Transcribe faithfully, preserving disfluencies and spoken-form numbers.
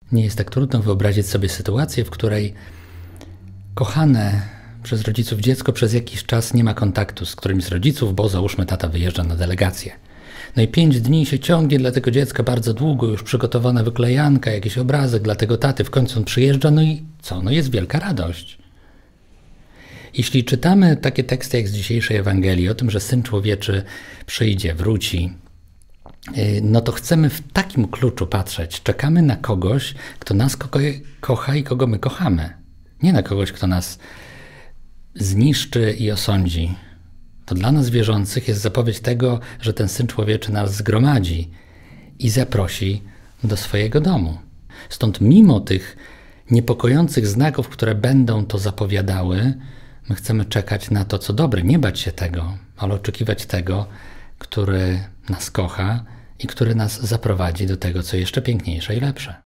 Nie jest tak trudno wyobrazić sobie sytuację, w której kochane przez rodziców dziecko przez jakiś czas nie ma kontaktu z którymś z rodziców, bo załóżmy tata wyjeżdża na delegację. No i pięć dni się ciągnie dla tego dziecka bardzo długo, już przygotowana wyklejanka, jakiś obrazek dla tego taty, w końcu on przyjeżdża, no i co? No jest wielka radość. Jeśli czytamy takie teksty jak z dzisiejszej Ewangelii o tym, że Syn Człowieczy przyjdzie, wróci, no to chcemy w takim kluczu patrzeć. Czekamy na kogoś, kto nas ko kocha i kogo my kochamy. Nie na kogoś, kto nas zniszczy i osądzi. To dla nas wierzących jest zapowiedź tego, że ten Syn Człowieczy nas zgromadzi i zaprosi do swojego domu. Stąd mimo tych niepokojących znaków, które będą to zapowiadały, my chcemy czekać na to, co dobre, nie bać się tego, ale oczekiwać tego, który nas kocha i który nas zaprowadzi do tego, co jeszcze piękniejsze i lepsze.